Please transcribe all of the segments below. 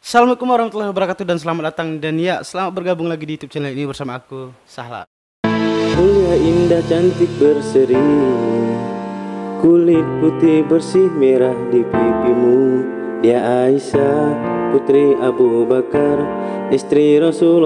Assalamualaikum warahmatullahi wabarakatuh dan selamat datang dan ya selamat bergabung lagi di YouTube channel ini bersama aku Sahla. Mulia indah cantik berseri, kulit putih bersih merah di pipimu. Dia Aisyah putri Abu Bakar, istri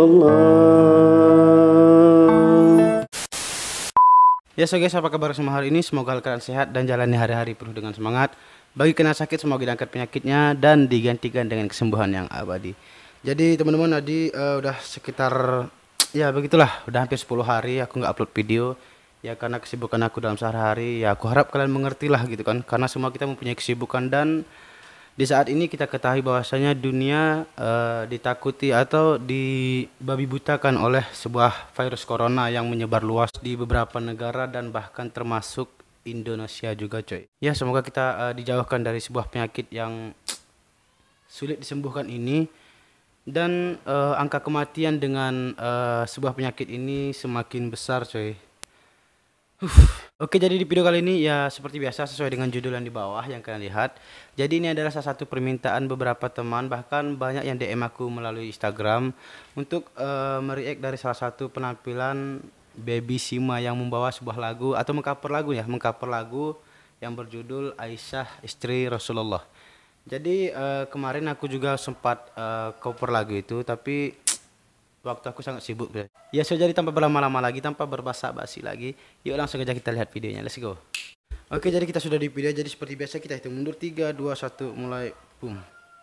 Rasulullah. Ya so guys, apa kabar semua hari ini? Semoga kalian sehat dan jalani hari-hari penuh dengan semangat. Bagi kena sakit semoga diangkat penyakitnya dan digantikan dengan kesembuhan yang abadi. Jadi teman-teman tadi udah sekitar ya begitulah, udah hampir 10 hari aku nggak upload video. Ya karena kesibukan aku dalam sehari-hari, ya aku harap kalian mengerti lah gitu kan. Karena semua kita mempunyai kesibukan dan di saat ini kita ketahui bahwasanya dunia ditakuti atau dibabi butakan oleh sebuah virus corona yang menyebar luas di beberapa negara dan bahkan termasuk Indonesia juga coy. Ya semoga kita dijauhkan dari sebuah penyakit yang sulit disembuhkan ini dan angka kematian dengan sebuah penyakit ini semakin besar coy. Oke, jadi di video kali ini ya seperti biasa sesuai dengan judul yang di bawah yang kalian lihat. Jadi ini adalah salah satu permintaan beberapa teman, bahkan banyak yang DM aku melalui Instagram untuk mereact dari salah satu penampilan Baby Sima yang membawa sebuah lagu atau mengcover lagu yang berjudul Aisyah istri Rasulullah. Jadi kemarin aku juga sempat cover lagu itu, tapi waktu aku sangat sibuk. Ya so jadi tanpa berlama-lama lagi, tanpa berbasa-basi lagi, yuk langsung aja kita lihat videonya. Let's go. Oke, jadi kita sudah di video. Jadi seperti biasa kita hitung mundur 3, 2, 1, mulai. Boom.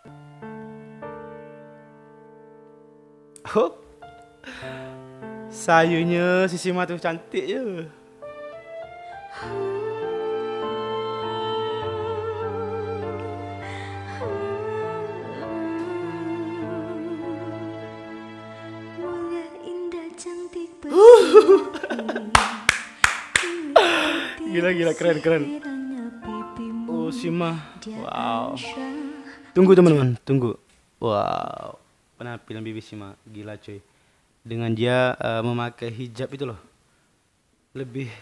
Oh, sayunya si Sima tuh cantik ya. Gila keren. Oh Sima, wow. Tunggu teman-teman, tunggu. Wow, penampilan Bibi Sima gila cuy. Dengan dia memakai hijab itu loh, lebih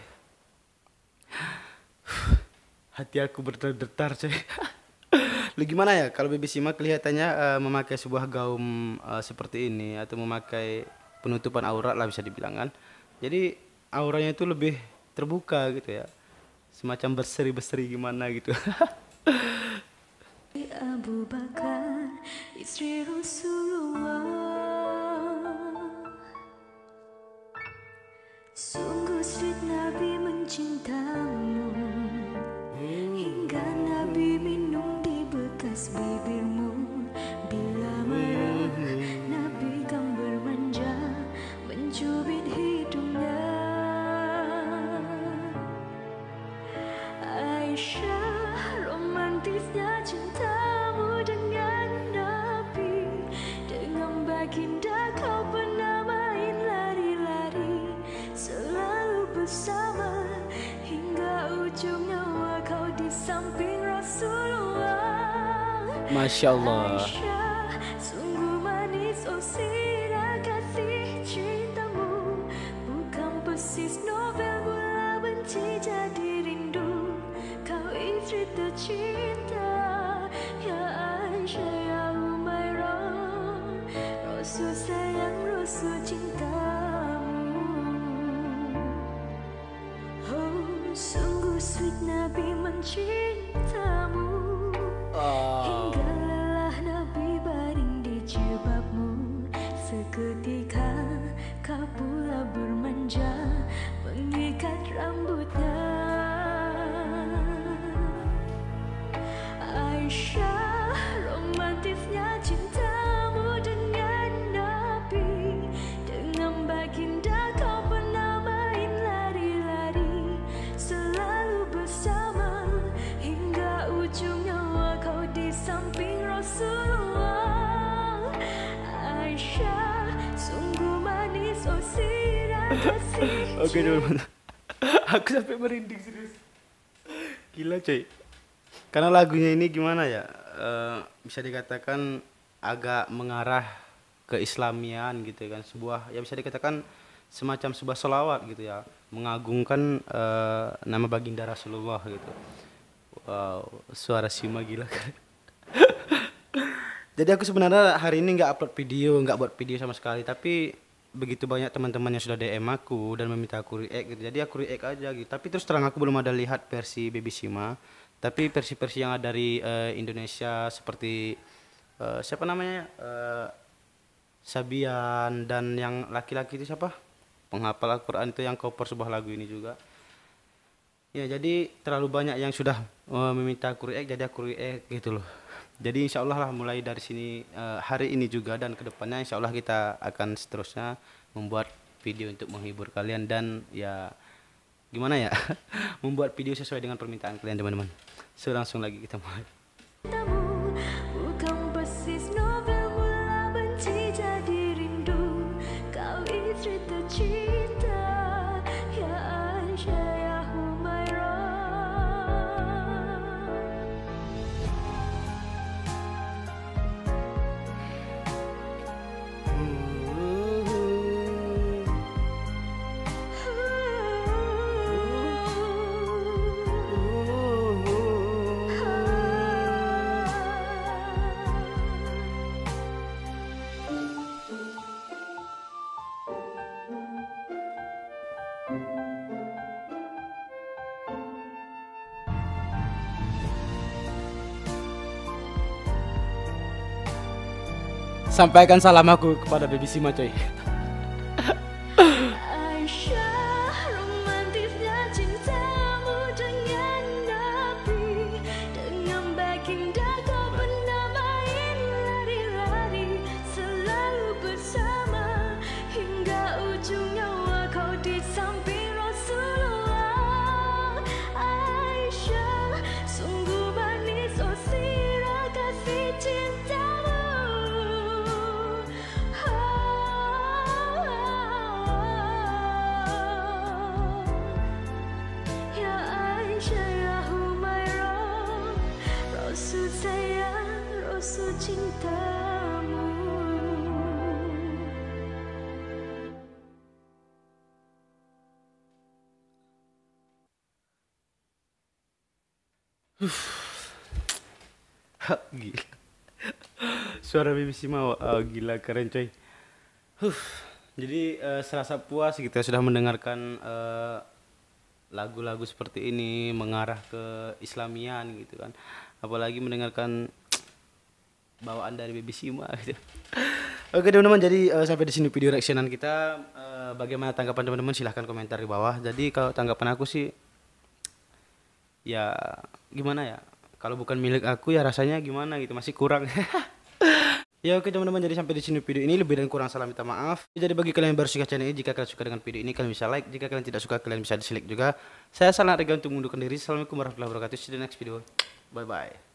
hati aku berdetar cuy. Lu gimana ya kalau Bibi Sima kelihatannya memakai sebuah gaun seperti ini atau memakai penutupan aurat lah bisa dibilang kan. Jadi auranya itu lebih terbuka gitu ya. Semacam berseri-berseri gimana gitu. Abu Bakar, istri Rasulullah. Sungguh sweet Nabi mencintamu, hingga Nabi minum di bekas bibirmu. Bila marah, Nabi kan bermanja, mencubit hidungnya. Aisyah, romantisnya cintamu dengan Nabi. Dengan baginda kau pernah main lari-lari, selalu bersama hingga ujung nyawa kau di samping Rasulullah. Masya Allah. Aisyah, sungguh manis oh sirah kasih cintamu, bukan persis novel mula benci jadi rindu. Kau istri tercinta, ya Aisyah ya Umairah, Rasul sayang Rasul cintamu. Oh sungguh sweet Nabi mencintamu, hingga lelah Nabi baring di jilbabmu. Seketika kau pula bermanja, mengikat rambutnya. Aisyah, romantisnya cintamu dengan Nabi. Dengan baginda kau pernah main lari-lari, selalu bersama hingga ujung nyawa kau di samping Rasulullah. Aisyah, sungguh manis oh sirah kasih. Oke teman-teman. Aku sampai merinding serius. Gila coy. Karena lagunya ini gimana ya, bisa dikatakan agak mengarah ke Islamian gitu kan, sebuah ya bisa dikatakan semacam sebuah sholawat gitu ya, mengagungkan nama baginda Rasulullah gitu. Wow, suara Sima gila kan. Jadi aku sebenarnya hari ini nggak upload video, nggak buat video sama sekali. Tapi begitu banyak teman-teman yang sudah DM aku dan meminta aku react gitu. Jadi aku react aja gitu. Tapi terus terang aku belum ada lihat versi Baby Sima. Tapi versi-versi yang ada dari Indonesia seperti siapa namanya? Sabian dan yang laki-laki itu siapa? Penghafal Al-Quran itu yang cover sebuah lagu ini juga. Ya jadi terlalu banyak yang sudah meminta aku react, jadi aku react gitu loh. Jadi insya Allah lah mulai dari sini hari ini juga dan kedepannya insya Allah kita akan seterusnya membuat video untuk menghibur kalian dan ya gimana ya membuat video sesuai dengan permintaan kalian teman-teman. So langsung lagi kita mulai. Tamu bukan persis novel mula benci jadi rindu. Kau istri tercinta, ya Aisyah ya Humairah. Sampaikan salam aku kepada Baby Sima coy. Aisyah, romantisnya cintamu dengan Nabi. Dengan baginda kau pernah main lari-lari, selalu bersama hingga ujung nyawa kau di samping Rasulullah. Aisyah, sungguh manis oh sirah kasih cintamu. Ya Aisyah ya Humairah, Rasul sayang, Rasul cintamu. Gila. Suara Baby Sima gila keren coy. Jadi serasa puas gitu ya sudah mendengarkan lagu-lagu seperti ini mengarah ke Islamian gitu kan. Apalagi mendengarkan bawaan dari Baby Sima gitu. Oke teman-teman, jadi sampai di sini video reactionan kita. Bagaimana tanggapan teman-teman silahkan komentar di bawah. Jadi kalau tanggapan aku sih ya gimana ya, kalau bukan milik aku ya rasanya gimana gitu, masih kurang. Ya oke teman-teman, jadi sampai di sini video ini, lebih dan kurang salah minta maaf. Jadi bagi kalian yang baru suka channel ini, jika kalian suka dengan video ini kalian bisa like, jika kalian tidak suka kalian bisa dislike juga. Saya Salna Rega untuk mengundurkan diri. Assalamualaikum warahmatullahi wabarakatuh. See you in the next video. Bye bye.